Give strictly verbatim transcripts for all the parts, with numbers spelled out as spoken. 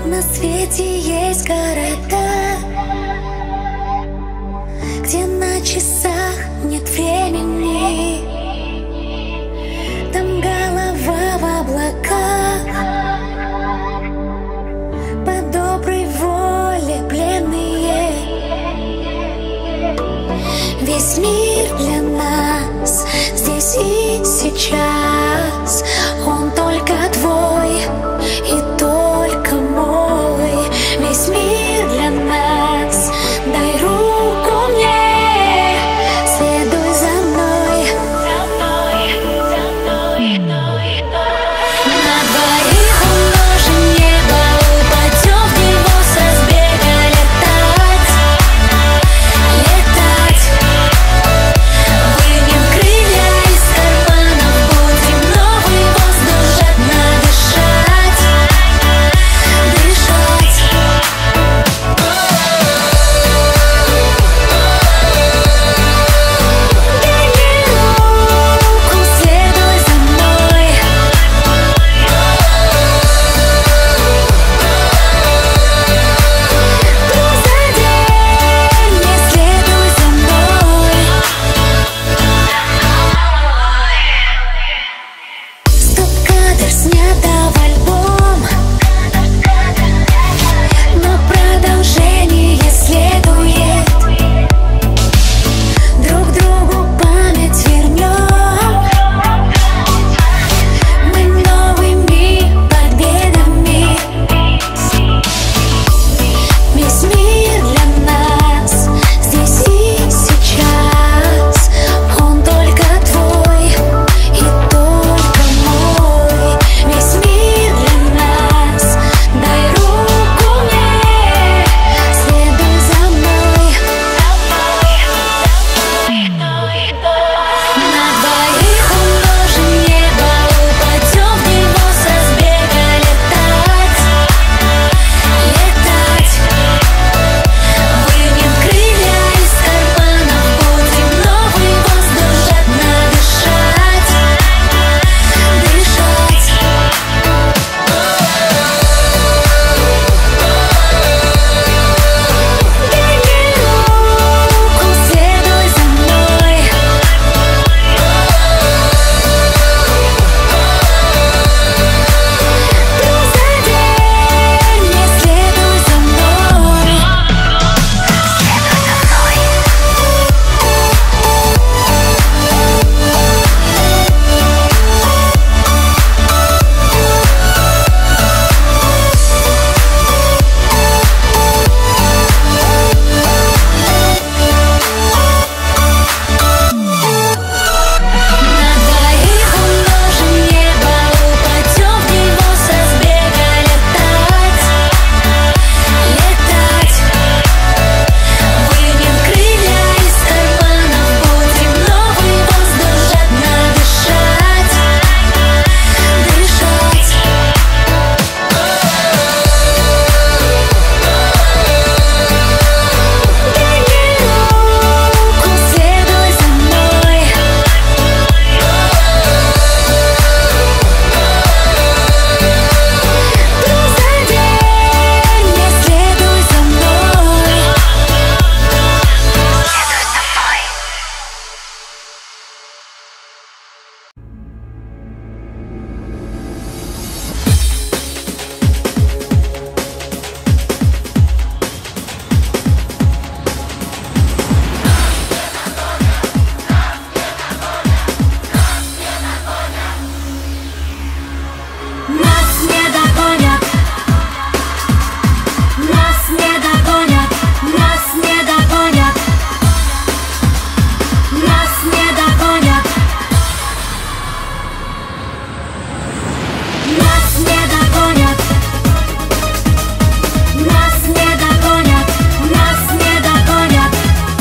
На свете есть города, где на часах нет времени. Там голова в облаках, по доброй воле пленные. Весь мир для нас здесь и сейчас. Он только твой и только мой. Весь мир для нас. Дай руку мне, следуй за мной. На двоих умножим небо, упадем в него с разбега. Летать, летать. Вынем крылья из карманов, будем новый воздух жадно дышать, дышать. Дай мне руку, следуй за мной. Друг за день, не следуй за мной. Стоп-кадр снято в альбом, но продолжение следует. Друг другу память вернем мы новыми победами. Весь мир для нас здесь и сейчас. Он только твой и только мой. Весь мир для нас. Дай руку мне, следуй за мной. На двоих умножим небо, упадем в него с разбега. Летать, летать. Вынем крылья из карманов, будем новый воздух жадно дышать, дышать. Дай мне руку, следуй за мной. Друг за день, не следуй за мной. На двоих умножим небо, упадем в него с разбега. Летать, летать. Вынем крылья из карманов, будем новый воздух жадно дышать, дышать. Дай мне руку, следуй за мной. Друг за день, не следуй за мной. Следуй за мной. Нас не догонят, нас не догонят, нас не догонят, нас не догонят, нас не догонят, нас не догонят, нас не догонят.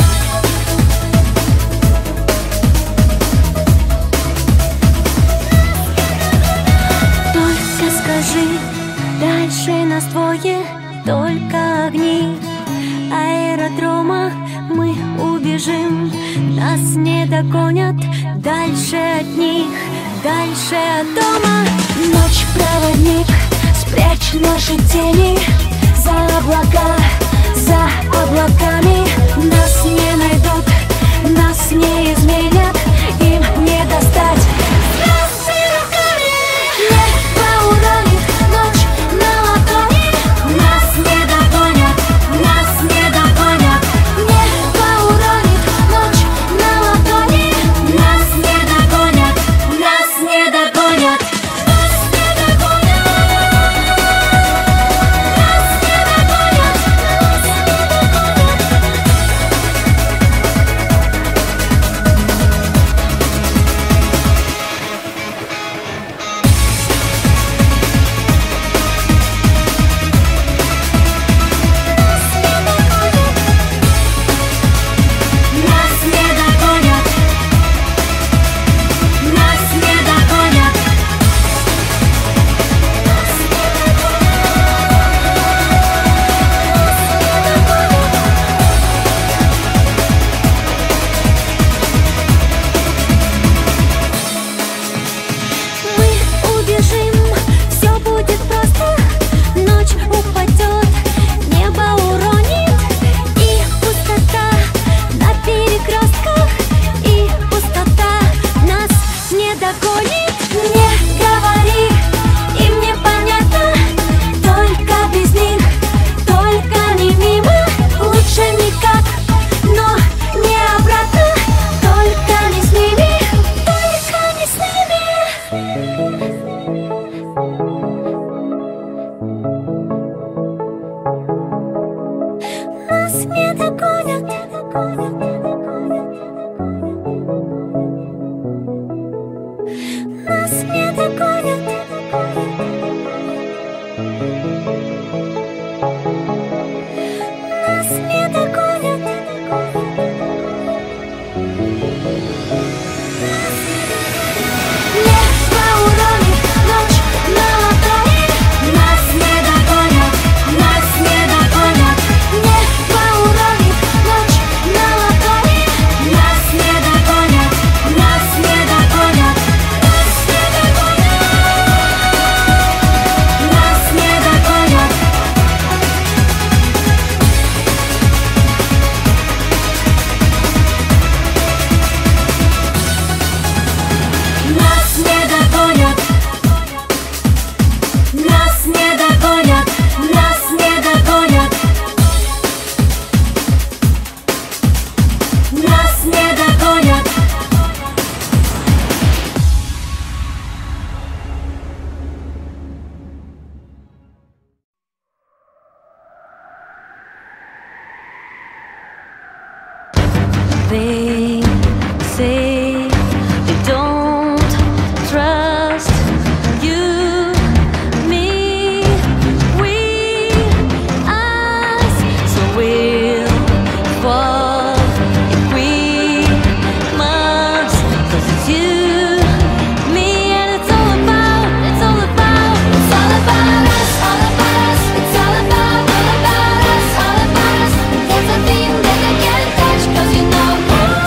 Только скажи, дальше нас двое, только огни аэродрома. Мы убежим, нас не догонят. Дальше от них, дальше от дома. Ночь проводник с Прячь наши тени за облака, за облаками. Нас не найдут, нас не изменят, им не достать. Звезды руками небо уронит, ночь на ладони. Нас не догонят, нас не догонят. Небо уронит, ночь на ладони. Нас не догонят, нас не догонят. Нас не догонят, нас не догонят, нас не Нас не догонят, нас не догонят. Мы убежим, все будет просто. Ночь упадет, небо уронит, и пустота на перекрестках, и пустота нас не догонит. Не говори, им непонятно, только без них, только не мимо. Лучше никак, но не обратно, только не с ними, только не с ними. Нас не догонят, нас не догонят. Нас не догонят. Небо уронит, ночь на ладони. Нас не догонят, нас не догонят. Небо уронит, ночь на ладони. Нас не догонят, нас не догонят. Нас не догонят, нас не догонят. Нас не догонят, нас не догонят, нас не догонят. Нас не догонят. They say they don't trust you, me, we, us. So we'll fall if we must. 'Cause it's you, me, and it's all about, it's all about, it's all about us, all about us. It's all about, all about us, all about us. There's a thing that I can't touch, 'cause you know.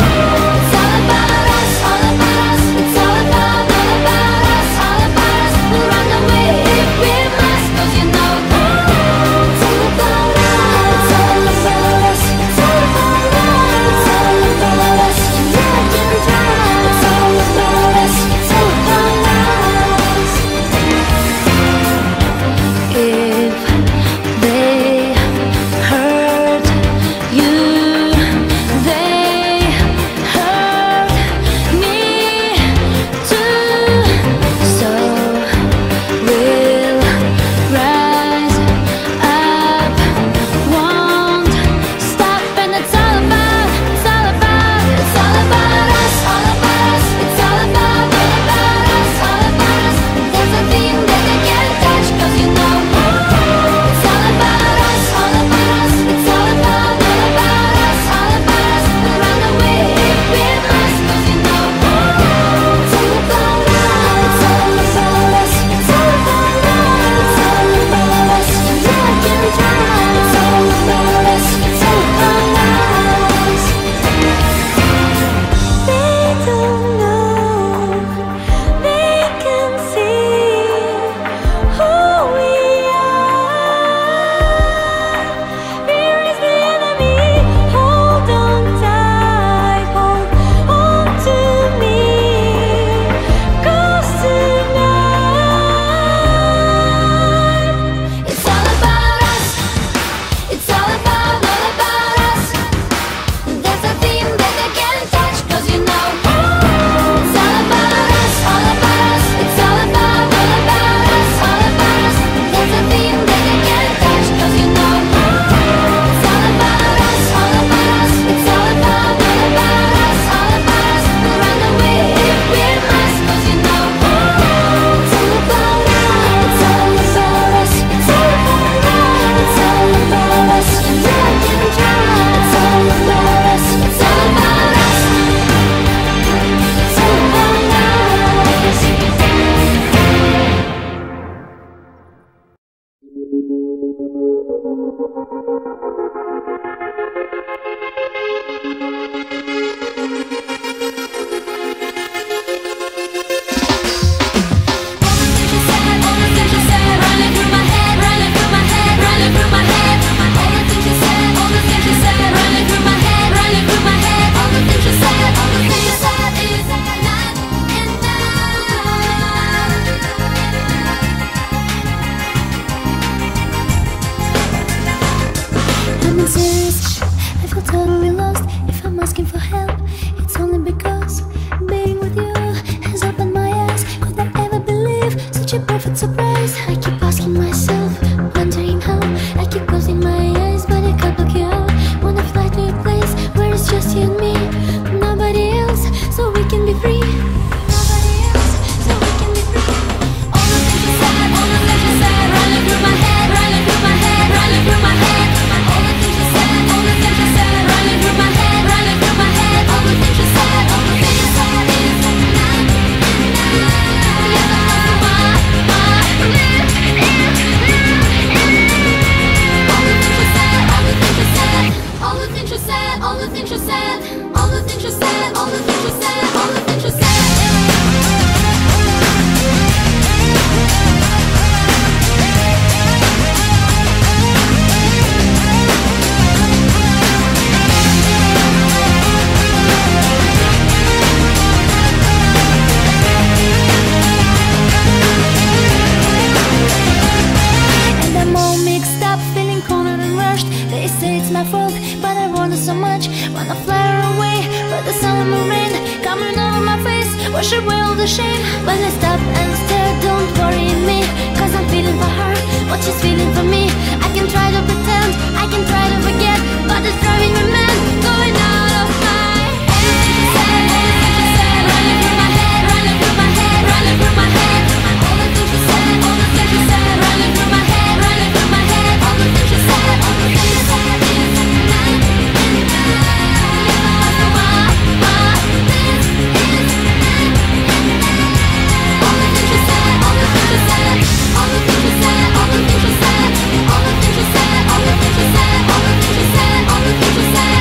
wash away all the shame. When I stop and stare, don't worry me, cause I'm feeling for her what she's feeling for me. I can try to pretend, I can try to forget, but it's driving me mad, going out of my head. Running through my head, running through my head, running through my head. All the things she said, all the things she said, running through my head, running through my head. All the things she said, all the things she said is night and night. All the things you said, all the things you said, all the things you said, all the things you said, all the things you said.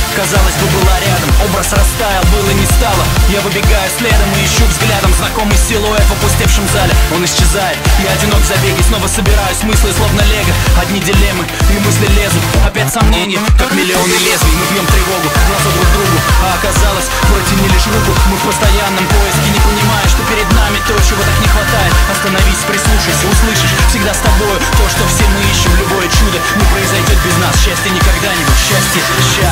казалось бы, была рядом. Образ растаял, было не стало. Я выбегаю следом и ищу взглядом знакомый силуэт в опустевшем зале. Он исчезает, я одинок в забеге. Снова собираю смыслы, словно лего. Одни дилеммы и мысли лезут. Опять сомнения, как миллионы лезвий. Мы бьем тревогу, глаза друг другу. А оказалось, протяни лишь руку. Мы в постоянном поиске, не понимая, что перед нами то, чего так не хватает. Остановись, прислушайся, услышишь всегда с тобою то, что все мы ищем. Любое чудо не произойдет без нас. Счастье никогда-нибудь, счастье, счастье.